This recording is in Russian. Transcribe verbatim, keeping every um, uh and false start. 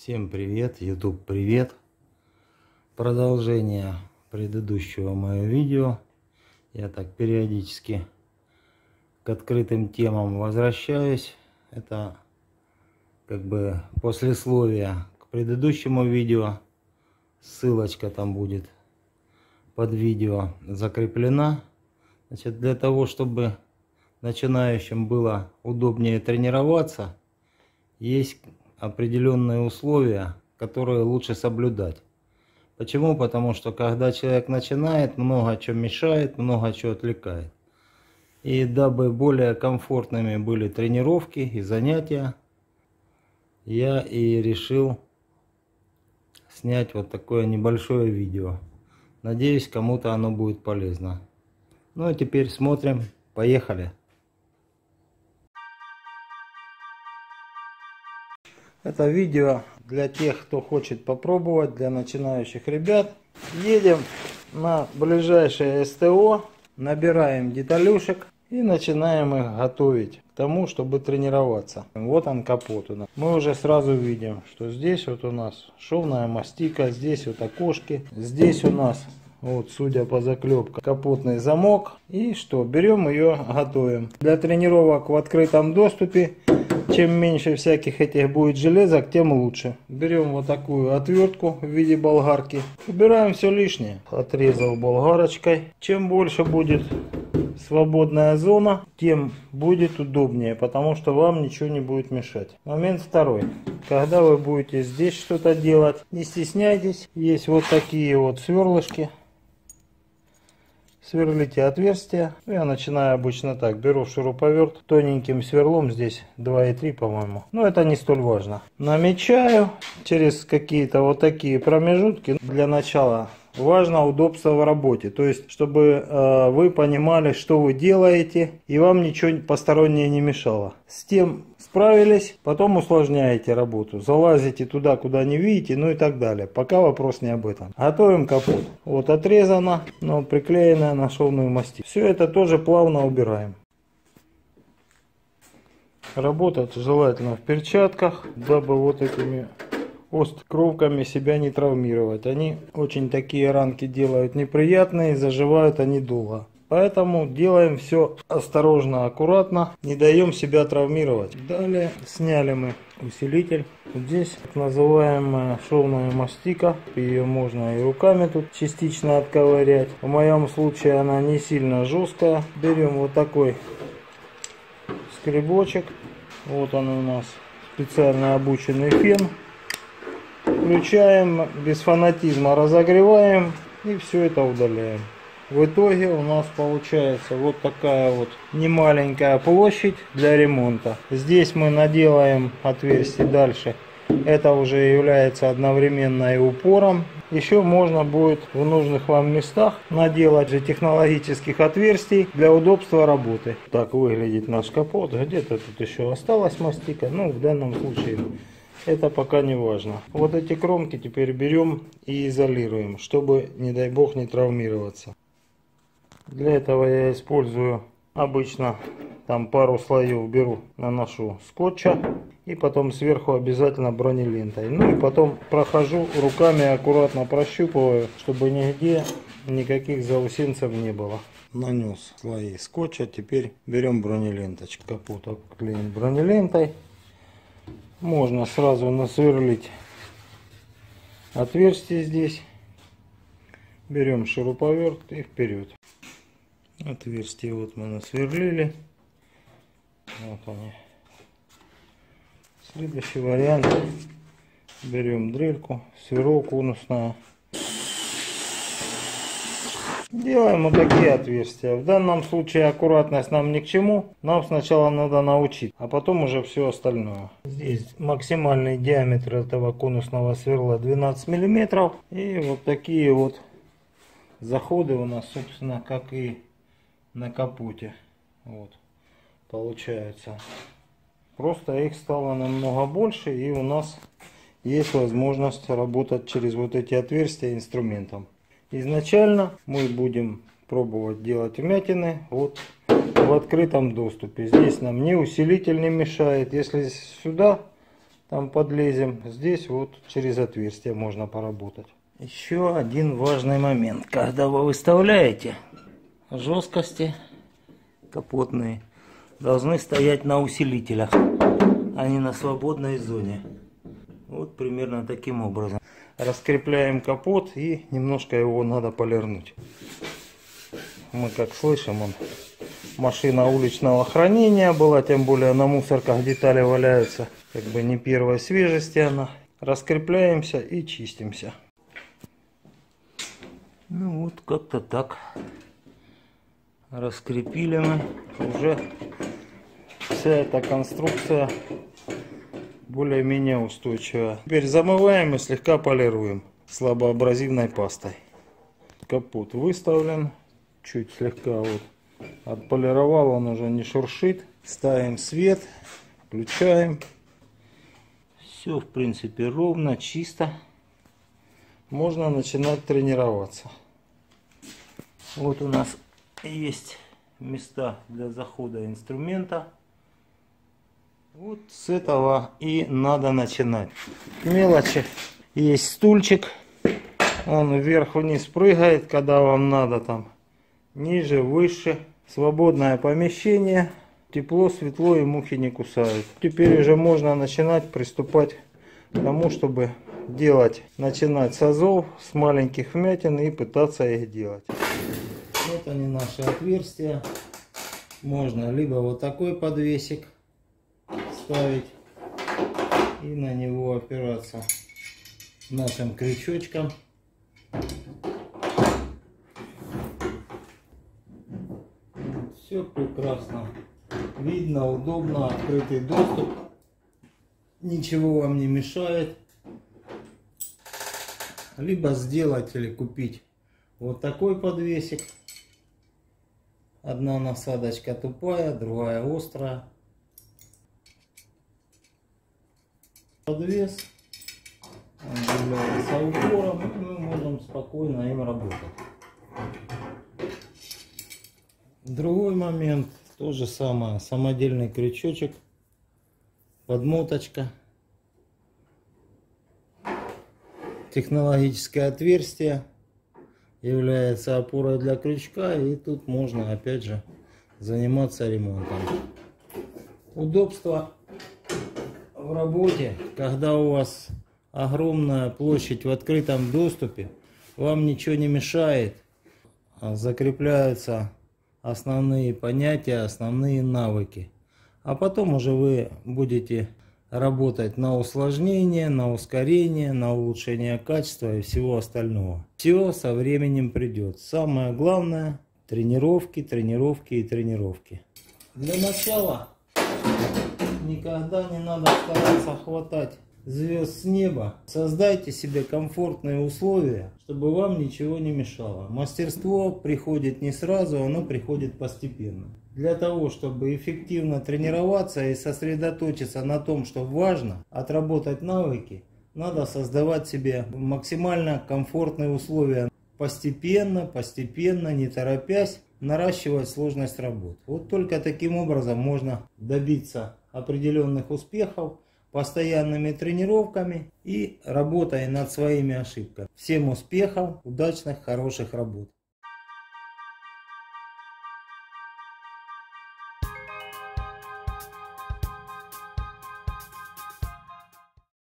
Всем привет, YouTube привет. Продолжение предыдущего моего видео. Я так периодически к открытым темам возвращаюсь. Это как бы послесловие к предыдущему видео. Ссылочка там будет под видео закреплена. Значит, для того, чтобы начинающим было удобнее тренироваться, есть определенные условия, которые лучше соблюдать. Почему? Потому что когда человек начинает, много чего мешает, много чего отвлекает. И дабы более комфортными были тренировки и занятия, я и решил снять вот такое небольшое видео. Надеюсь, кому-то оно будет полезно. Ну а теперь смотрим. Поехали! Это видео для тех, кто хочет попробовать, для начинающих ребят. Едем на ближайшее СТО, набираем деталюшек и начинаем их готовить к тому, чтобы тренироваться. Вот он, капот у нас. Мы уже сразу видим, что здесь вот у нас шовная мастика, здесь вот окошки, здесь у нас, вот, судя по заклепкам, капотный замок. И что, берем ее, готовим. Для тренировок в открытом доступе, чем меньше всяких этих будет железок, тем лучше. Берем вот такую отвертку в виде болгарки. Убираем все лишнее. Отрезал болгарочкой. Чем больше будет свободная зона, тем будет удобнее, потому что вам ничего не будет мешать. Момент второй. Когда вы будете здесь что-то делать, не стесняйтесь. Есть вот такие вот сверлышки. Сверлите отверстие. Я начинаю обычно так. Беру шуруповерт тоненьким сверлом. Здесь два и три, по-моему. Но это не столь важно. Намечаю через какие-то вот такие промежутки. Для начала важно удобство в работе. То есть, чтобы э, вы понимали, что вы делаете, и вам ничего постороннее не мешало. С тем справились, потом усложняете работу. Залазите туда, куда не видите, ну и так далее. Пока вопрос не об этом. Готовим капот. Вот отрезано, но приклеенное на шовную мастик. Все это тоже плавно убираем. Работать желательно в перчатках, дабы вот этими осткровками себя не травмировать. Они очень такие ранки делают неприятные, заживают они долго. Поэтому делаем все осторожно, аккуратно, не даем себя травмировать. Далее сняли мы усилитель. Здесь так называемая шовная мастика. Ее можно и руками тут частично отковырять. В моем случае она не сильно жесткая. Берем вот такой скребочек. Вот он у нас, специально обученный фен. Включаем, без фанатизма разогреваем и все это удаляем. В итоге у нас получается вот такая вот немаленькая площадь для ремонта. Здесь мы наделаем отверстий дальше. Это уже является одновременно и упором. Еще можно будет в нужных вам местах наделать же технологических отверстий для удобства работы. Так выглядит наш капот. Где-то тут еще осталась мастика. Ну, в данном случае это пока не важно. Вот эти кромки теперь берем и изолируем, чтобы, не дай бог, не травмироваться. Для этого я использую обычно там пару слоев беру, наношу скотча и потом сверху обязательно бронелентой. Ну и потом прохожу руками, аккуратно прощупываю, чтобы нигде никаких заусенцев не было. Нанес слои скотча, теперь берем бронеленточку. Капот обклеим бронелентой. Можно сразу насверлить отверстие здесь. Берем шуруповерт и вперед. Отверстие вот мы насверлили. Вот они. Следующий вариант. Берем дрельку, сверло конусное. Делаем вот такие отверстия. В данном случае аккуратность нам ни к чему. Нам сначала надо научить, а потом уже все остальное. Здесь максимальный диаметр этого конусного сверла двенадцать миллиметров. И вот такие вот заходы у нас, собственно, как и на капоте. Вот получается. Просто их стало намного больше, и у нас есть возможность работать через вот эти отверстия инструментом. Изначально мы будем пробовать делать вмятины вот в открытом доступе. Здесь нам ни усилитель не мешает. Если сюда там подлезем. Здесь вот через отверстие можно поработать. Еще один важный момент. Когда вы выставляете, жесткости капотные должны стоять на усилителях, а не на свободной зоне. Вот примерно таким образом. Раскрепляем капот и немножко его надо полирнуть. Мы как слышим, он машина уличного хранения была, тем более на мусорках детали валяются. Как бы не первой свежести она. Раскрепляемся и чистимся. Ну вот как-то так. Раскрепили мы. Уже вся эта конструкция более-менее устойчивая. Теперь замываем и слегка полируем слабоабразивной пастой. Капот выставлен. Чуть слегка вот отполировал, он уже не шуршит. Ставим свет, включаем. Все в принципе ровно, чисто. Можно начинать тренироваться. Вот у нас есть места для захода инструмента. Вот с этого и надо начинать. Мелочи. Есть стульчик. Он вверх-вниз прыгает, когда вам надо там. Ниже, выше. Свободное помещение. Тепло, светло и мухи не кусают. Теперь уже можно начинать приступать к тому, чтобы делать, начинать с азов, с маленьких вмятин и пытаться их делать. Вот они, наши отверстия. Можно либо вот такой подвесик ставить и на него опираться нашим крючочком. Все прекрасно. Видно, удобно, открытый доступ. Ничего вам не мешает. Либо сделать или купить вот такой подвесик. Одна насадочка тупая, другая острая. Подвес. Он является упором, и мы можем спокойно им работать. Другой момент. То же самое. Самодельный крючочек. Подмоточка. Технологическое отверстие является опорой для крючка, и тут можно опять же заниматься ремонтом. Удобство в работе, когда у вас огромная площадь в открытом доступе, вам ничего не мешает, закрепляются основные понятия, основные навыки, а потом уже вы будете работать на усложнение, на ускорение, на улучшение качества и всего остального. Все со временем придет. Самое главное — тренировки, тренировки и тренировки. Для начала никогда не надо стараться хватать звезд с неба. Создайте себе комфортные условия, чтобы вам ничего не мешало. Мастерство приходит не сразу, оно приходит постепенно. Для того, чтобы эффективно тренироваться и сосредоточиться на том, что важно, отработать навыки, надо создавать себе максимально комфортные условия. Постепенно, постепенно, не торопясь, наращивать сложность работ. Вот только таким образом можно добиться определенных успехов, постоянными тренировками и работой над своими ошибками. Всем успехов, удачных, хороших работ!